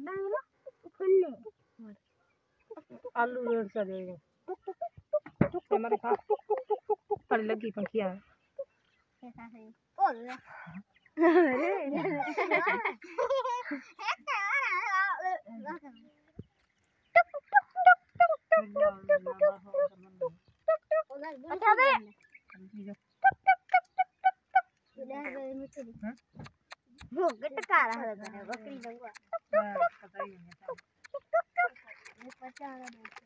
आलू रेड चलेगा हमारे पास पड़ लगी पंखिया बकरी